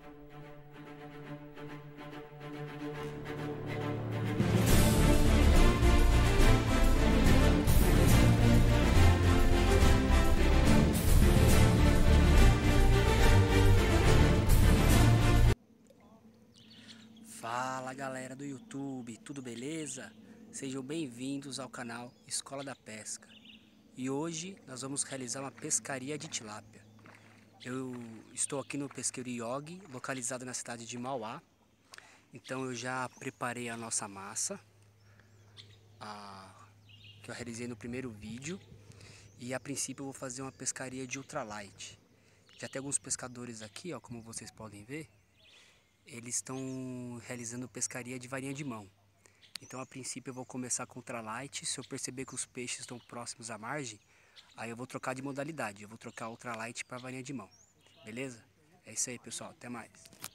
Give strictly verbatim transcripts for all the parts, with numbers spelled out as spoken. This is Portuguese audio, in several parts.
Fala galera do YouTube, tudo beleza? Sejam bem-vindos ao canal Escola da Pesca. E hoje nós vamos realizar uma pescaria de tilápia. Eu estou aqui no pesqueiro Yogi, localizado na cidade de Mauá. Então eu já preparei a nossa massa, a, que eu realizei no primeiro vídeo. E a princípio eu vou fazer uma pescaria de ultralight. Já tem alguns pescadores aqui, ó, como vocês podem ver. Eles estão realizando pescaria de varinha de mão. Então a princípio eu vou começar com ultralight. Se eu perceber que os peixes estão próximos à margem, aí eu vou trocar de modalidade. Eu vou trocar ultralight para varinha de mão. Beleza? É isso aí, pessoal. Até mais.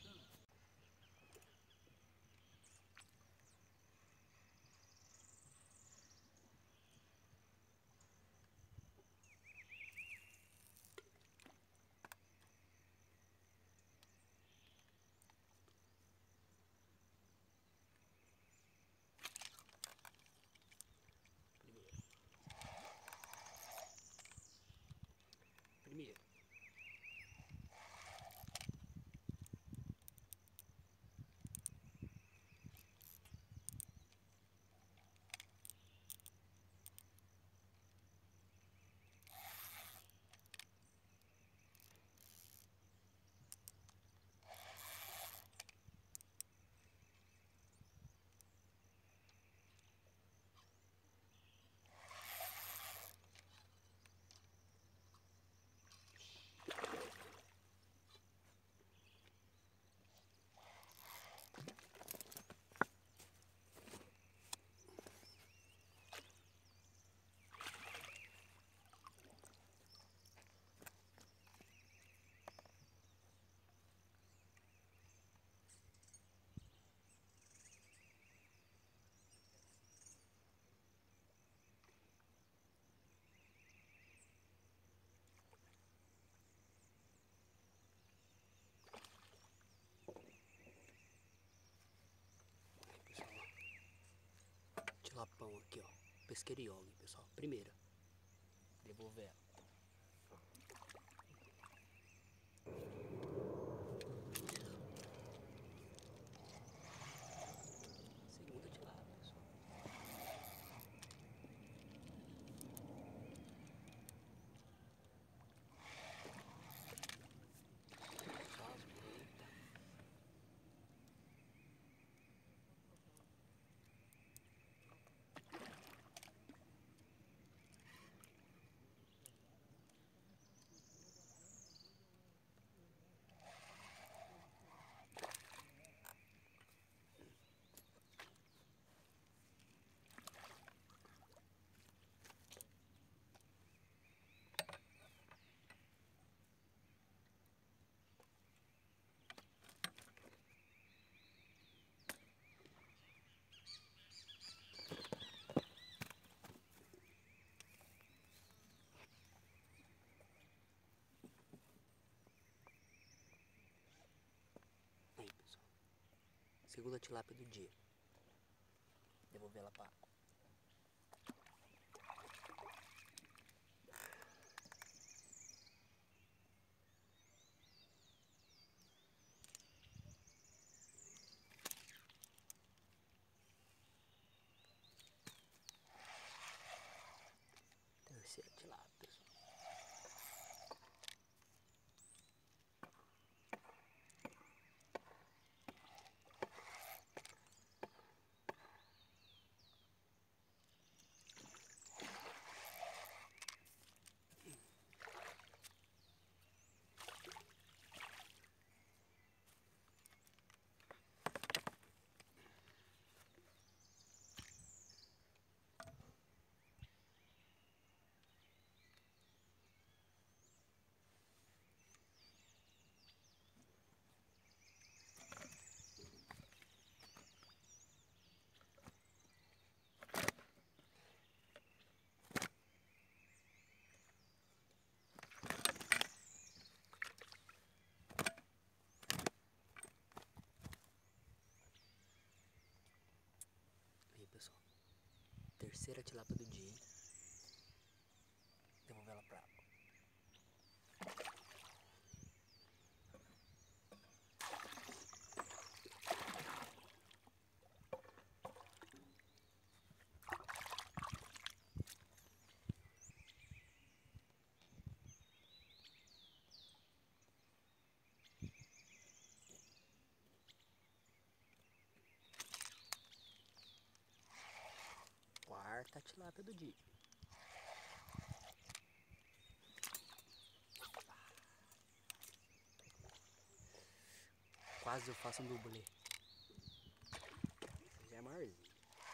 Primeiro. Tilapão aqui, ó. Pesqueiro Yogi, pessoal. Primeira. Devolver ela. Segunda tilápia, pessoal. Faz bonita. Aí, pessoal. Segunda tilápia do dia. Devolver ela para água. Terceira tilápia, pessoal. Terceira tilápia do dia, hein? Devolver ela pra água. Quarta tilápia do dia. Quase eu faço um dublê. Já é maiorzinho.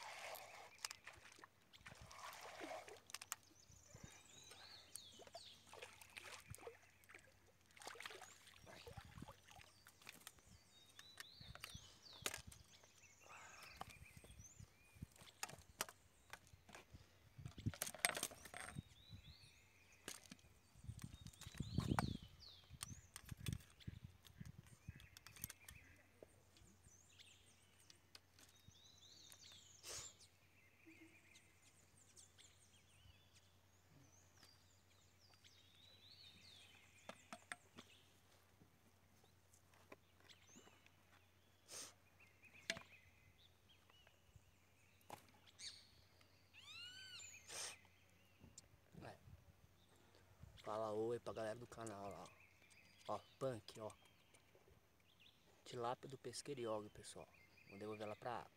Fala oi pra galera do canal lá. Ó, punk, ó. Tilápia do pesqueiriogue, pessoal. Vou devolver ela pra água.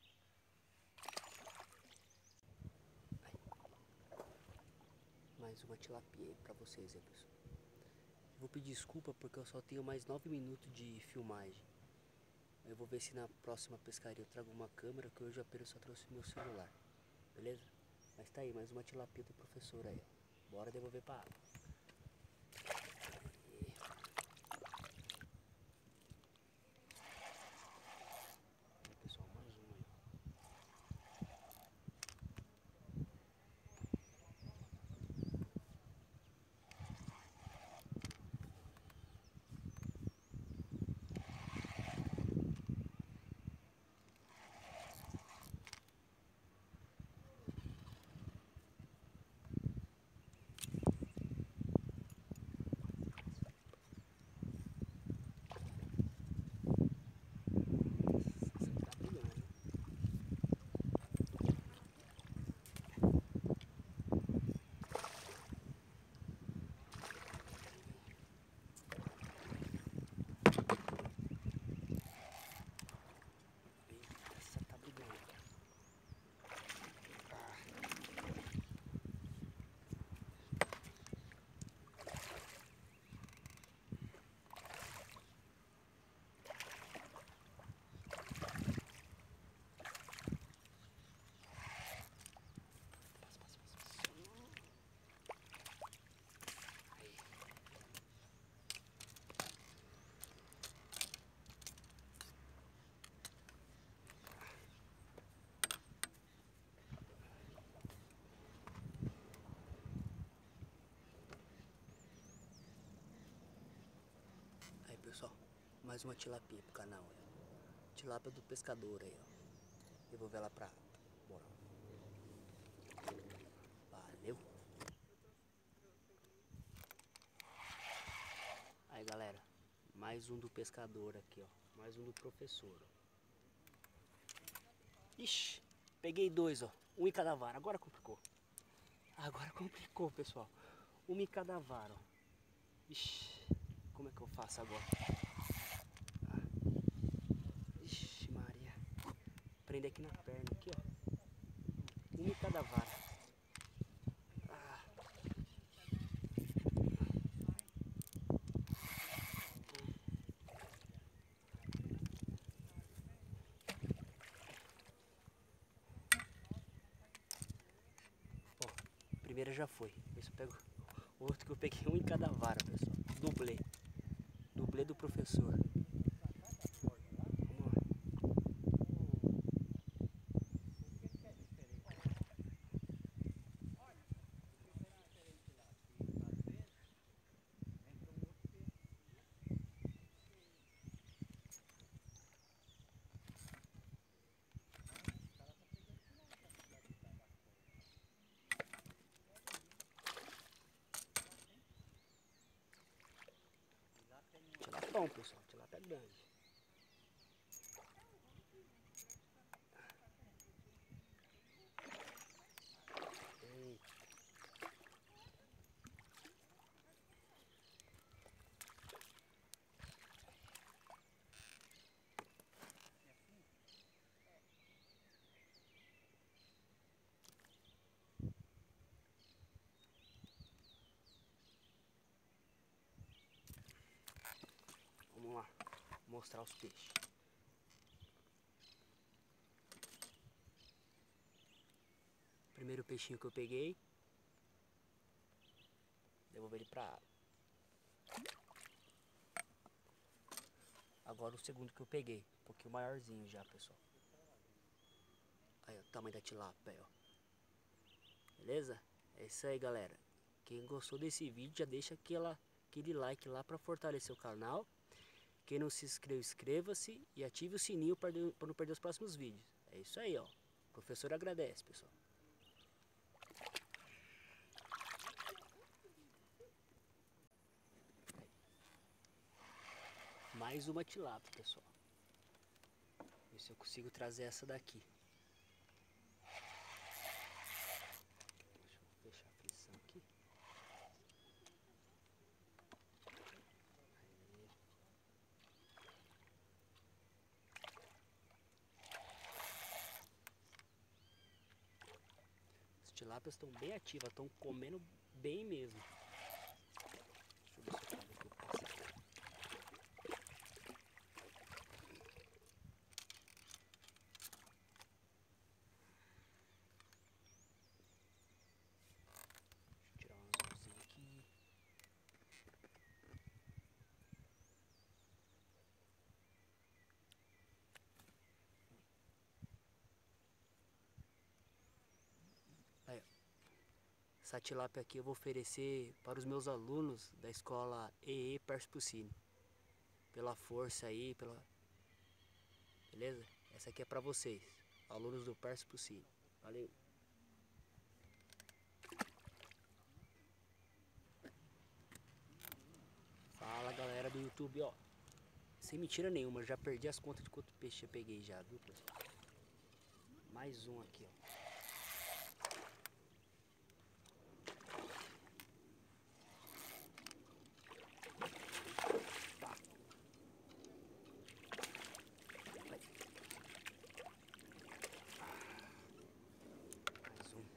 Aí. Mais uma tilapia aí pra vocês aí, pessoal. Vou pedir desculpa porque eu só tenho mais nove minutos de filmagem. Eu vou ver se na próxima pescaria eu trago uma câmera, que hoje apenas só trouxe meu celular. Beleza? Mas tá aí, mais uma tilapia do professor aí, ó. Bora devolver pra água. Pessoal, mais uma tilapia pro canal aí. Tilápia do pescador aí, ó. Devolver ela pra água. Bora. Valeu. Aí, galera, mais um do pescador aqui, ó. Mais um do professor, ó. Ixi, peguei dois, ó. Um em cada vara. Agora complicou. Agora complicou, pessoal. Um em cada vara, ó. Ixi, como é que eu faço agora? Ixi, Maria. Prende aqui na perna, aqui, ó. Um em cada vara. Ah. Bom, a primeira já foi. Ver se eu pego o outro, que eu peguei um em cada vara, pessoal. Dublê. Dublê do professor. tilapião, pessoal. Tilápia grande. Eita. Vamos lá, mostrar os peixes. Primeiro peixinho que eu peguei. Devolver ele pra água. Agora o segundo que eu peguei. Um pouquinho maiorzinho já, pessoal. Aí, ó, o tamanho da tilápia, ó. Beleza? É isso aí, galera. Quem gostou desse vídeo, já deixa aquela, aquele like lá pra fortalecer o canal. Quem não se inscreveu, inscreva-se e ative o sininho para não perder os próximos vídeos. É isso aí, ó. O professor agradece, pessoal. Mais uma tilápia, pessoal. Ver se eu consigo trazer essa daqui. Deixa eu fechar a pressão aqui. Aí. As tilápias estão bem ativas, estão comendo bem mesmo. Deixa eu ver se eu trago aqui o passo. Tirar um anzolzinho aqui. Aí, ó. Essa tilápia aqui eu vou oferecer para os meus alunos da escola E E Perspuccini. Pela força aí, pela... Beleza? Essa aqui é para vocês, alunos do Perspuccini. Valeu! Fala, galera do YouTube, ó. Sem mentira nenhuma, já perdi as contas de quanto peixe eu peguei já, viu, pessoal? Mais um aqui, ó. Mais um.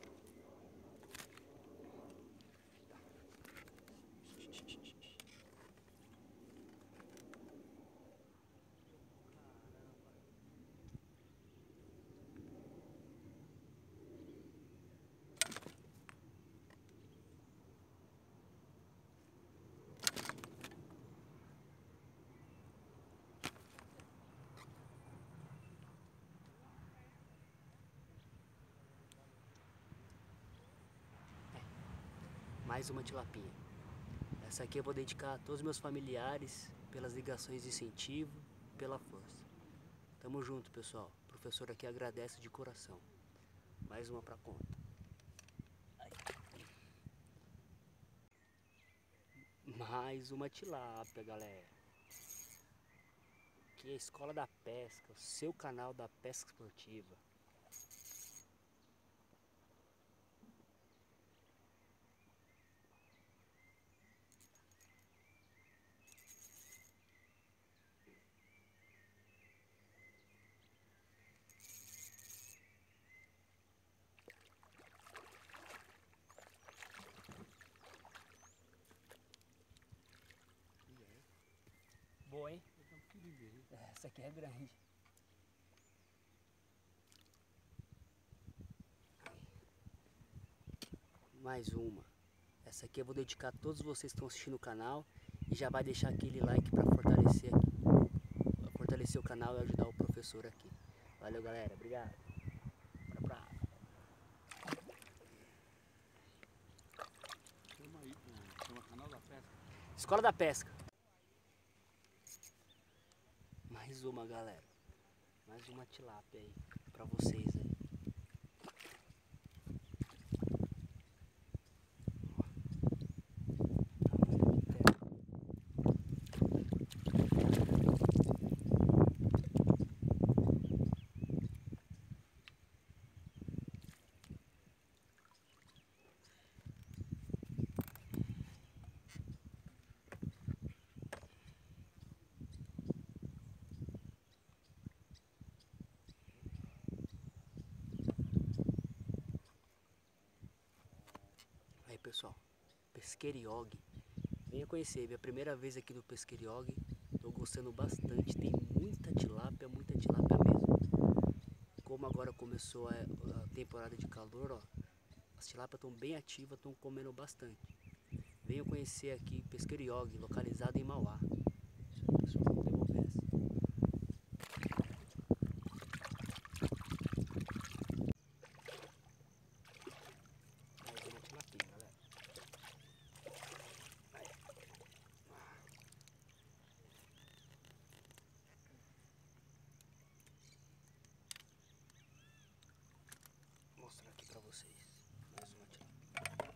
Mais uma tilapinha. Essa aqui eu vou dedicar a todos os meus familiares, pelas ligações de incentivo, pela força. Tamo junto, pessoal. O professor aqui agradece de coração. Mais uma pra conta. Mais uma tilápia, galera. Aqui é a Escola da Pesca, o seu canal da pesca esportiva. Boa, hein? Essa aqui é grande. Mais uma. Essa aqui eu vou dedicar a todos vocês que estão assistindo o canal. E já vai deixar aquele like para fortalecer, pra fortalecer o canal e ajudar o professor aqui. Valeu, galera. Obrigado. Bora pra água. Chama aí, chama Canal da Pesca. Escola da Pesca. Mais uma, galera. Mais uma tilápia aí pra vocês aí. pessoal, Pesqueiriog. Venha conhecer, minha primeira vez aqui no Pesqueiriog. Tô gostando bastante, tem muita tilápia, muita tilápia mesmo. Como agora começou a, a temporada de calor, ó, as tilápias estão bem ativas, estão comendo bastante. Venham conhecer aqui Pesqueiriog, localizado em Mauá. Pessoal, vamos devolver essa. Mais uma tilapinha, galera. Aí. Vou mostrar aqui pra vocês. Mais uma tilapia.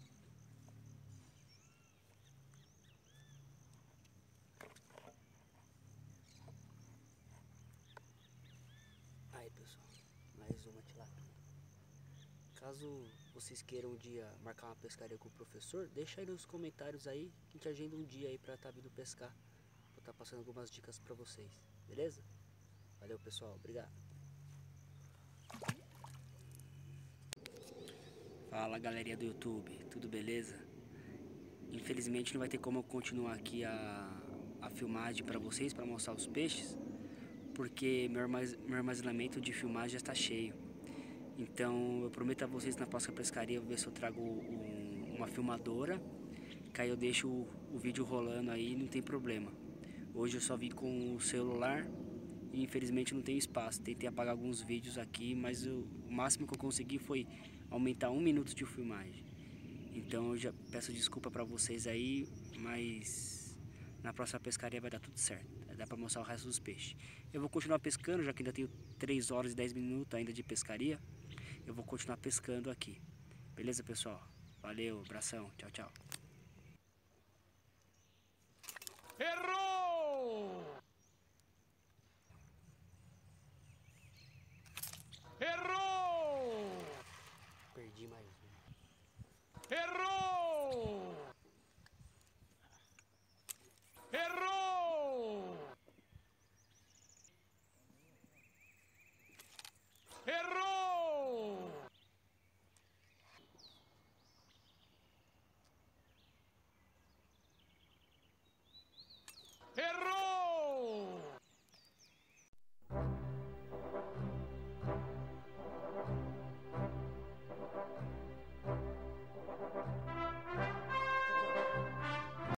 Aí, pessoal, mais uma tilápia. Caso vocês queiram um dia marcar uma pescaria com o professor, deixa aí nos comentários aí que a gente agenda um dia aí pra estar vindo pescar. Vou estar passando algumas dicas pra vocês, beleza? Valeu, pessoal, obrigado. Fala, galerinha do YouTube, tudo beleza? Infelizmente não vai ter como eu continuar aqui a, a filmagem pra vocês, pra mostrar os peixes, porque meu, armaz, meu armazenamento de filmagem já está cheio. Então eu prometo a vocês na próxima pescaria, eu vou ver se eu trago um, uma filmadora, que aí eu deixo o, o vídeo rolando aí, não tem problema. Hoje eu só vim com o celular e infelizmente não tem espaço. Tentei apagar alguns vídeos aqui, mas eu, o máximo que eu consegui foi aumentar um minuto de filmagem. Então eu já peço desculpa pra vocês aí, mas na próxima pescaria vai dar tudo certo. Dá pra mostrar o resto dos peixes. Eu vou continuar pescando, já que ainda tenho três horas e dez minutos ainda de pescaria. Eu vou continuar pescando aqui. Beleza, pessoal? Valeu, abração, tchau, tchau. Errou! Errou! Perdi mais um. Errou! Errou! Errou! Errou!